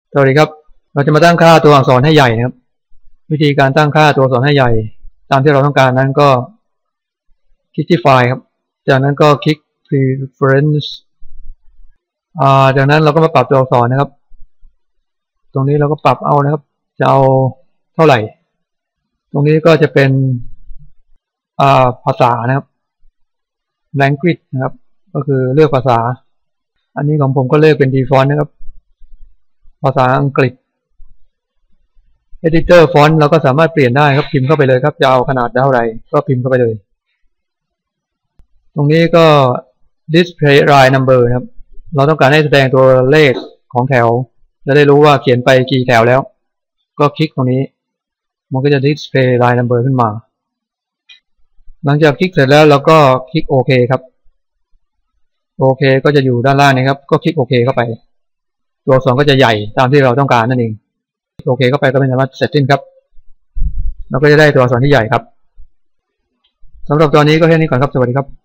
สวัสดีครับเราจะมาตั้งค่าตัวอักษรให้ใหญ่นะครับวิธีการตั้งค่าตัวอักษรให้ใหญ่ตามที่เราต้องการนั้นก็คลิกที่ไฟล์ครับจากนั้นก็คลิก preference จากนั้นเราก็มาปรับตัวอักษรนะครับตรงนี้เราก็ปรับเอานะครับจะเอาเท่าไหร่ตรงนี้ก็จะเป็นภาษานะครับ language นะครับก็คือเลือกภาษาอันนี้ของผมก็เลือกเป็น default นะครับภาษาอังกฤษ editor font เราก็สามารถเปลี่ยนได้ครับพิมพ์เข้าไปเลยครับจะเอาขนาดเท่าไหร่ก็พิมพ์เข้าไปเลยตรงนี้ก็ display line number นะครับเราต้องการให้แสดงตัวเลขของแถวจะได้รู้ว่าเขียนไปกี่แถวแล้วก็คลิกตรงนี้มันก็จะ display line number ขึ้นมาหลังจากคลิกเสร็จแล้วเราก็คลิกโอเคครับโอเคก็จะอยู่ด้านล่างนี้ครับก็คลิกโอเคเข้าไปตัวอักษรก็จะใหญ่ตามที่เราต้องการนั่นเองโอเคเข้าไปก็เป็นสามารถเสร็จสิ้นครับเราก็จะได้ตัวอักษรที่ใหญ่ครับสำหรับตอนนี้ก็แค่นี้ก่อนครับสวัสดีครับ